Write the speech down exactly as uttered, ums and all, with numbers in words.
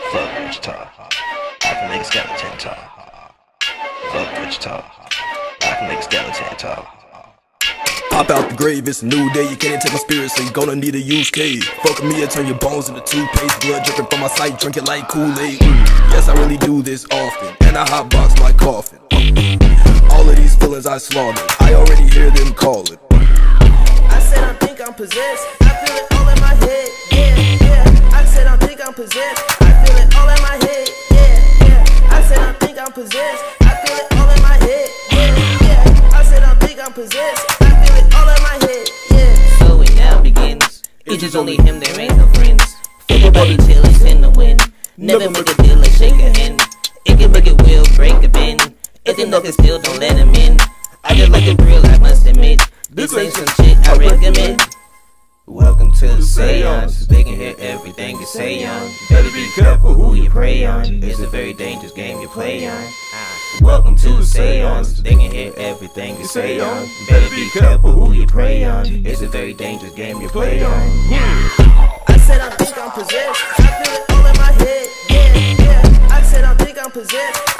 Fuck Wichita, I can make a skeleton talk. Fuck Wichita, I can make a skeleton talk. Pop out the grave, it's a new day. You can't take my spirit, so you gonna need a use case. Fuck with me and turn your bones into toothpaste. Blood dripping from my sight, drink it like Kool-Aid. Yes, I really do this often, and I hotbox my coffin. All of these feelings I slaughtered, I already hear them calling. I said I think I'm possessed, I feel it all in my head, yeah, yeah. I said I think I'm possessed, I feel it all in my head, yeah, yeah. I said I think I'm possessed, I feel it all in my head, yeah, yeah. I said I think I'm possessed, I feel it all in my head, yeah. So it now begins, it's just only him, there ain't no friends. Flip your body till it's in the wind. Never make a deal like shake a hand. It can make it will break the bend. If they look it still, don't let him in. I just like it real, I must admit. This ain't some shit I recommend. Welcome to the Séance. They can hear everything you say on. Better be careful who you prey on. It's a very dangerous game you play on. Welcome to the Séance. They can hear everything you say on. Better be careful who you prey on. It's a very dangerous game you play on. I said I think I'm possessed, I feel it all in my head, yeah, yeah. I said I think I'm possessed.